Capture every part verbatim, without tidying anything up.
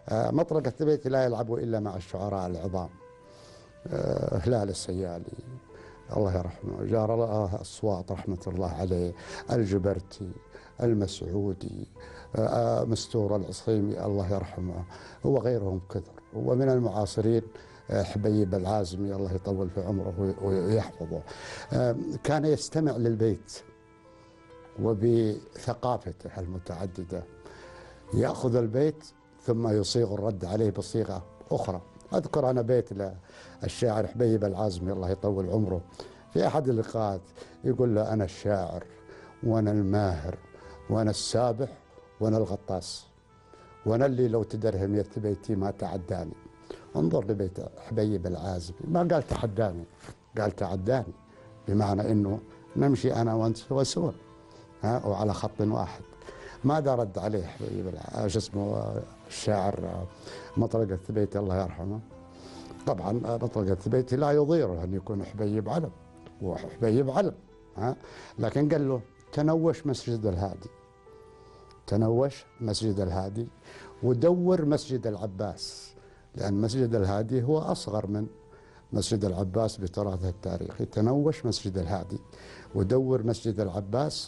آه، مطرقة البيت لا يلعب إلا مع الشعراء العظام. آه، هلال السيالي الله يرحمه، جار الله الصوات رحمة الله عليه، الجبرتي، المسعودي، آه، مستور العصيمي الله يرحمه، وغيرهم كثر. ومن المعاصرين آه، حبيب العازمي الله يطول في عمره ويحفظه. آه، كان يستمع للبيت وبثقافته المتعددة يأخذ البيت ثم يصيغ الرد عليه بصيغة أخرى. أذكر أنا بيت للشاعر حبيب العازمي الله يطول عمره في أحد اللقاءات، يقول له: أنا الشاعر وأنا الماهر وأنا السابح وأنا الغطاس، وأنا اللي لو تدرهم يرت بيتي ما تعداني. انظر لبيت حبيب العازمي، ما قال تحداني، قال تعداني، بمعنى أنه نمشي أنا وأنت سوا سوا، ها، وعلى خط واحد. ماذا رد عليه حبيب شو اسمه الشاعر مطرقة الثبيتي الله يرحمه؟ طبعا مطرقة الثبيتي لا يضيره أن يكون حبيب علم، وحبيب علم، ها، لكن قال له: تنوش مسجد الهادي، تنوش مسجد الهادي، ودور مسجد العباس، لأن مسجد الهادي هو أصغر من مسجد العباس بتراثه التاريخي. تنوش مسجد الهادي ودور مسجد العباس،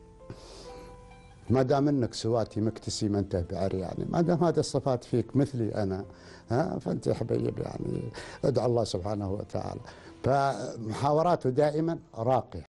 ما دام انك سواتي مكتسي ما انت بعرياني، ما دام هذه الصفات فيك مثلي انا، ها، فانت يا حبيب يعني ادعو الله سبحانه وتعالى. فمحاوراته دائما راقيه.